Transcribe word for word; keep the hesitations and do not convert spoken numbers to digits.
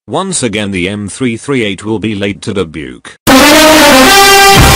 Once again the M three thirty-eight will be late to Dubuque.